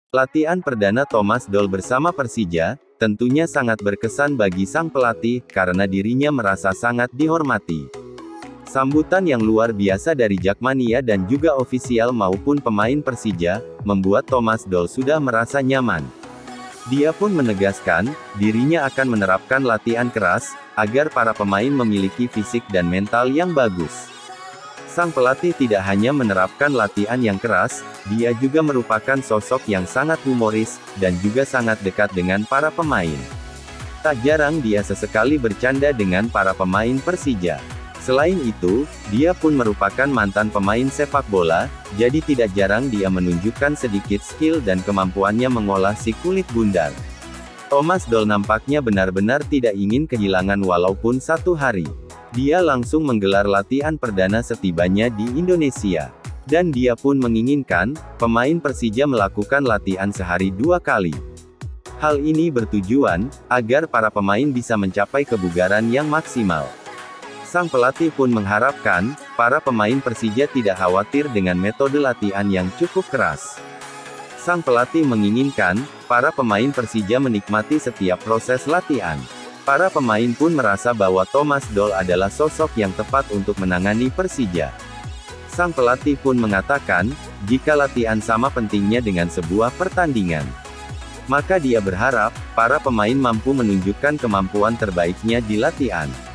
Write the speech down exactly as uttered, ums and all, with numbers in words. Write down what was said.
Latihan perdana Thomas Doll bersama Persija, tentunya sangat berkesan bagi sang pelatih, karena dirinya merasa sangat dihormati. Sambutan yang luar biasa dari Jakmania dan juga ofisial maupun pemain Persija, membuat Thomas Doll sudah merasa nyaman. Dia pun menegaskan, dirinya akan menerapkan latihan keras, agar para pemain memiliki fisik dan mental yang bagus. Sang pelatih tidak hanya menerapkan latihan yang keras, dia juga merupakan sosok yang sangat humoris, dan juga sangat dekat dengan para pemain. Tak jarang dia sesekali bercanda dengan para pemain Persija. Selain itu, dia pun merupakan mantan pemain sepak bola, jadi tidak jarang dia menunjukkan sedikit skill dan kemampuannya mengolah si kulit bundar. Thomas Doll nampaknya benar-benar tidak ingin kehilangan walaupun satu hari. Dia langsung menggelar latihan perdana setibanya di Indonesia. Dan dia pun menginginkan, pemain Persija melakukan latihan sehari dua kali. Hal ini bertujuan, agar para pemain bisa mencapai kebugaran yang maksimal. Sang pelatih pun mengharapkan, para pemain Persija tidak khawatir dengan metode latihan yang cukup keras. Sang pelatih menginginkan, para pemain Persija menikmati setiap proses latihan. Para pemain pun merasa bahwa Thomas Doll adalah sosok yang tepat untuk menangani Persija. Sang pelatih pun mengatakan, jika latihan sama pentingnya dengan sebuah pertandingan, maka dia berharap, para pemain mampu menunjukkan kemampuan terbaiknya di latihan.